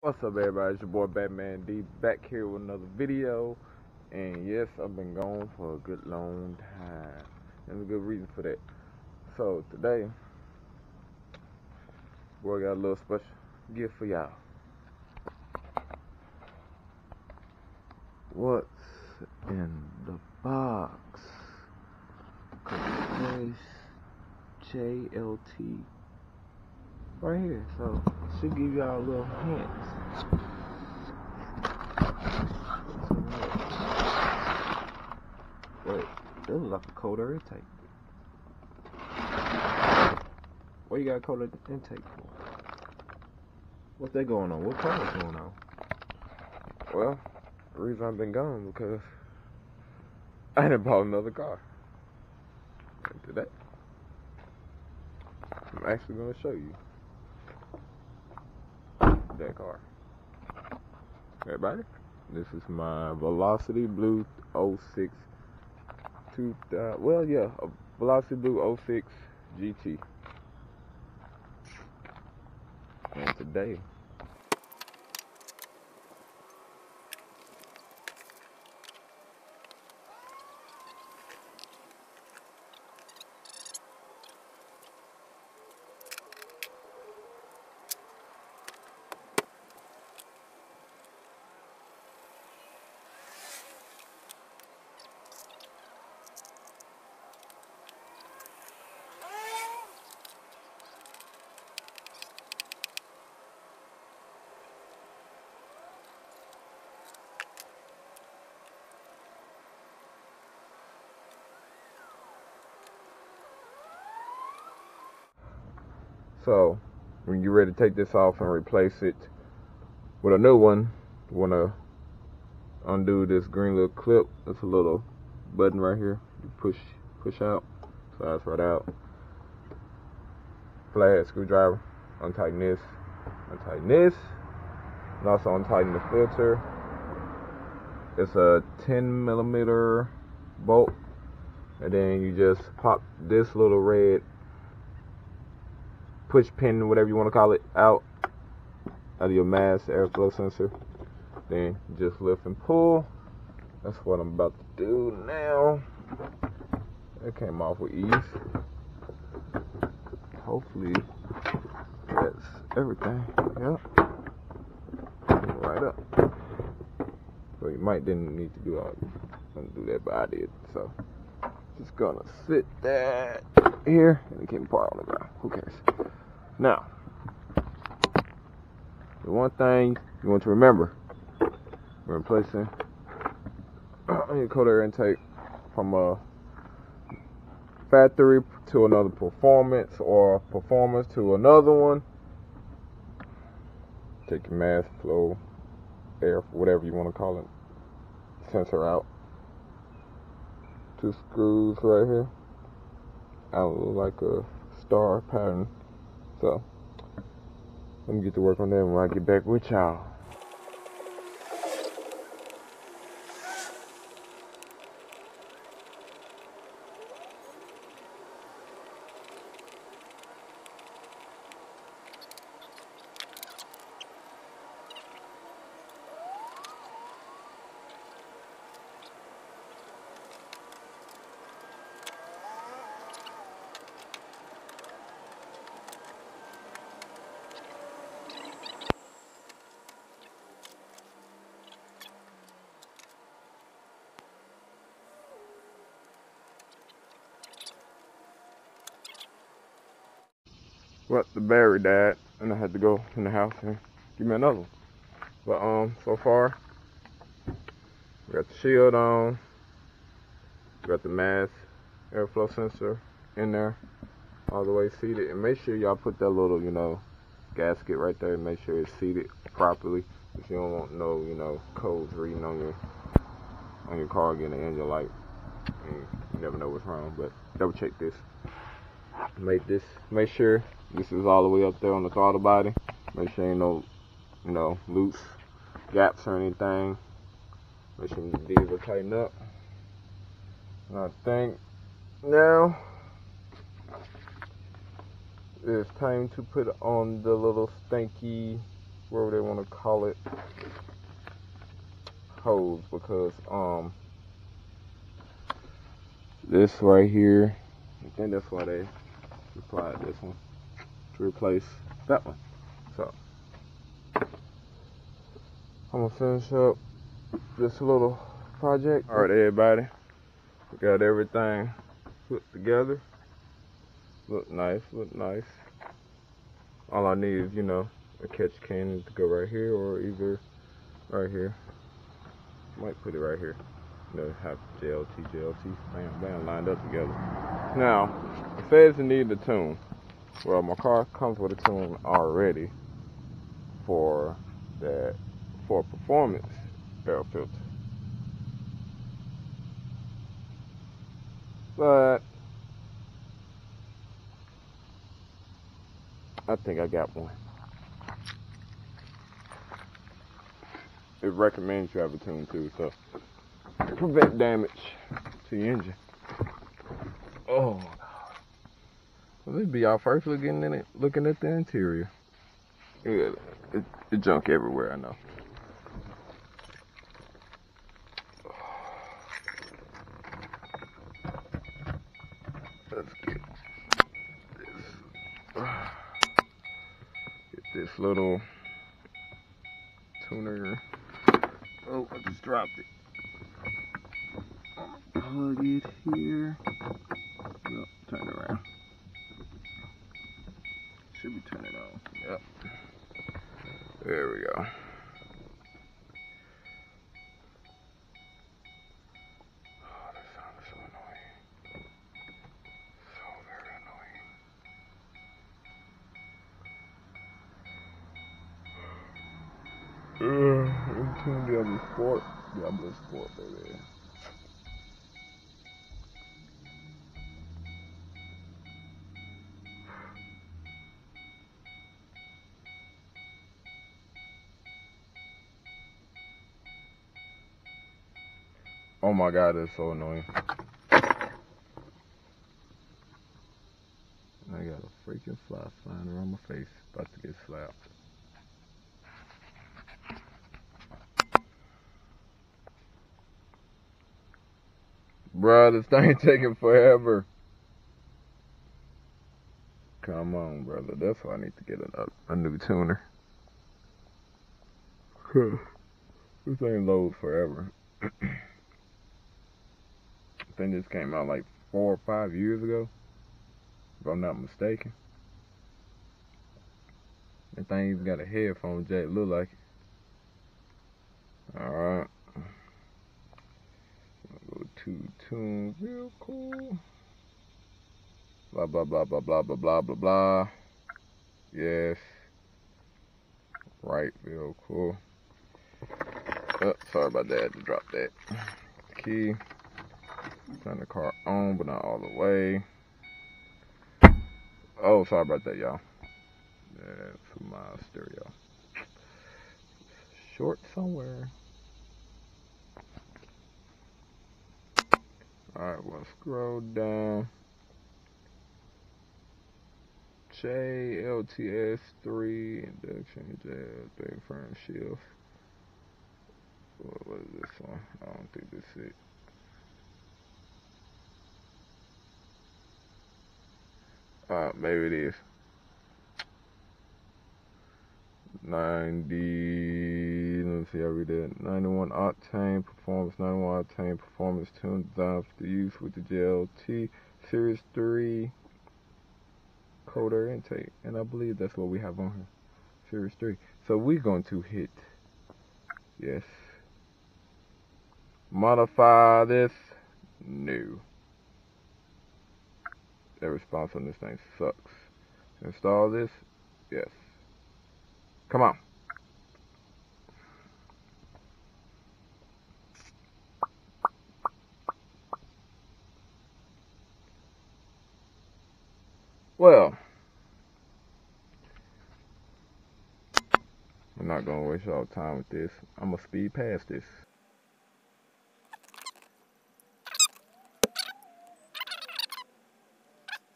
What's up, everybody? It's your boy Batman D back here with another video. And yes, I've been gone for a good long time. There's a good reason for that. So today, boy, got a little special gift for y'all. What's in the box? It says JLT right here. So should give y'all a little hint. Wait, that looks like a cold air intake. What you got a cold air intake for? What's that going on? What color's going on? Well, the reason I've been gone because I done bought another car. And today, I'm actually going to show you that car. Everybody, this is my Velocity Blue 06 a Velocity Blue 06 GT. And today, so when you're ready to take this off and replace it with a new one, you want to undo this green little clip. There's a little button right here. You push out, slides right out. Flathead screwdriver. Untighten this, and also untighten the filter. It's a 10mm bolt, and then you just pop this little red push pin, whatever you want to call it, out of your mass airflow sensor. Then just lift and pull. That's what I'm about to do now. It came off with ease. Hopefully that's everything. Yep. Right up. So you might didn't need to do that, but I did. So just gonna sit that here, and it can part on the ground. Who cares? Now, the one thing you want to remember, we're replacing your cold air intake from a factory to another performance, or performance to another one. Take your mass flow, air, whatever you want to call it, sensor out. 2 screws right here. Out like a star pattern. So let me get to work on that when I get back with y'all. Well, the battery died, and I had to go in the house and give me another one. But so far, we got the shield on, we got the mass airflow sensor in there, all the way seated. And make sure y'all put that little, gasket right there, and make sure it's seated properly, if you don't want no, codes reading on your car getting the engine light. And you never know what's wrong, but double check this. Make sure this is all the way up there on the throttle body. Make sure ain't no, loose gaps or anything. Make sure these are tightened up. And I think now it's time to put on the little stanky whatever they want to call it, hose, because this right here, I think that's why they supplied this one to replace that one. So I'm gonna finish up this little project. All right, everybody, we got everything put together. Look nice, look nice. All I need is, you know, a catch can to go right here, or either right here. Might put it right here. You know, have JLT, bam, lined up together. Now, it says it needs a tune. Well, my car comes with a tune already for that, for performance air filter. But I think I got one. It recommends you have a tune too, so prevent damage to your engine. Oh, well, this be our first looking in it, looking at the interior. Yeah, it junk everywhere, I know. Let's get this little tuner. Oh, I just dropped it. Plug it here. Oh, turn it around. Should be turning on. Yep. There we go. Oh, that sound is so annoying. So very annoying. Into Diablo Sport, baby. Oh my god, that's so annoying. I got a freaking fly flying around my face, about to get slapped. Bruh, this thing taking forever. Come on, brother. That's why I need to get a new tuner. This thing loads forever. I think this came out like 4 or 5 years ago, if I'm not mistaken. That thing even got a headphone jack, look like it. Alright. Go to tune, real cool. Blah, blah, blah, blah, blah, blah, blah, blah, blah. Yes. Right, real cool. Oh, sorry about that, I had to drop that. Key. Turn the car on, but not all the way. Oh, sorry about that, y'all. That's my stereo. Short somewhere. Alright, we'll scroll down. JLTS3 induction, big frame shield. What is this one? I don't think this is it. Maybe it is. 90, let me see, I read that. 91 octane performance, 91 octane performance tune designed for use with the JLT Series 3 cold air intake. And I believe that's what we have on here. Series 3. So we're going to hit, yes. Modify this. No. The response on this thing sucks. Install this. Yes. Come on. Well, I'm not gonna waste y'all time with this. I'm gonna speed past this.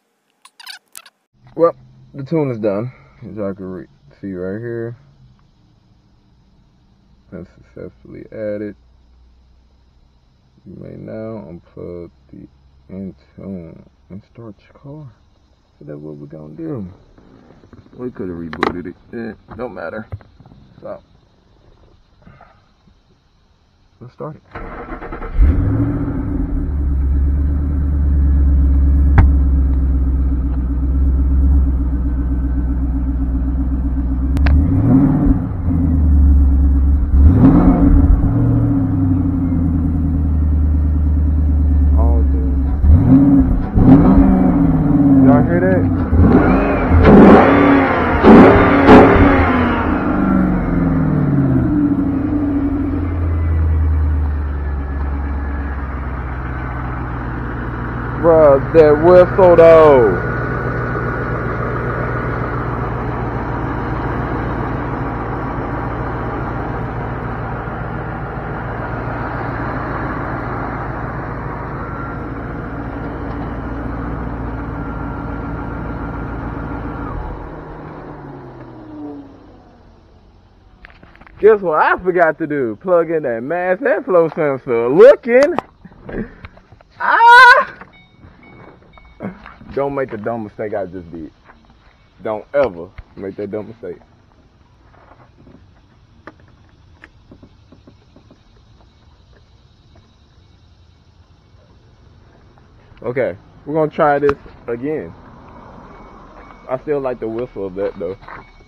Well, the tune is done, as y'all can see right here. been successfully added. You may now unplug the Intune and start your car. So that's what we're gonna do. We could have rebooted it. Don't matter. So let's start it. Y'all hear that? Bruh, that whistle though. Guess what I forgot to do? Plug in that mass airflow sensor. Looking. Don't make the dumb mistake I just did. Don't ever make that dumb mistake. Okay, we're gonna try this again. I still like the whistle of that though.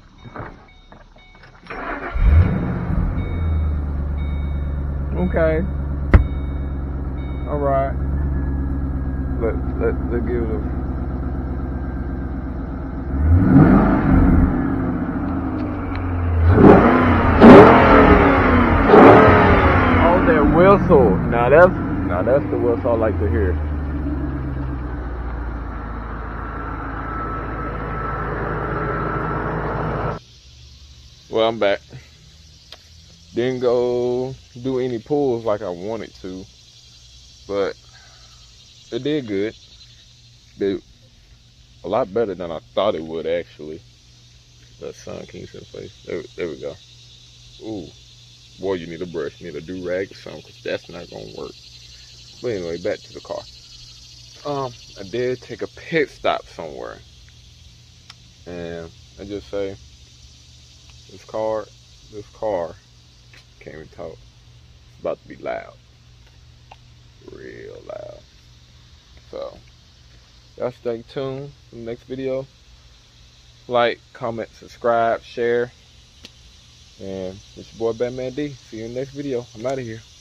Okay. Alright. Let's give it a... Oh, that whistle. Now that's the whistle I like to hear. Well, I'm back. Didn't go do any pulls like I wanted to, but it did good. Did a lot better than I thought it would actually. Let Sun King's in place. There we go. Ooh, boy, you need a brush, you need a do-rag or something, because that's not gonna work. But anyway, back to the car. I did take a pit stop somewhere, and I just say, this car. Can't even talk. It's about to be loud. Real loud. So, y'all stay tuned for the next video. Like, comment, subscribe, share. And it's your boy Batman D. See you in the next video. I'm out of here.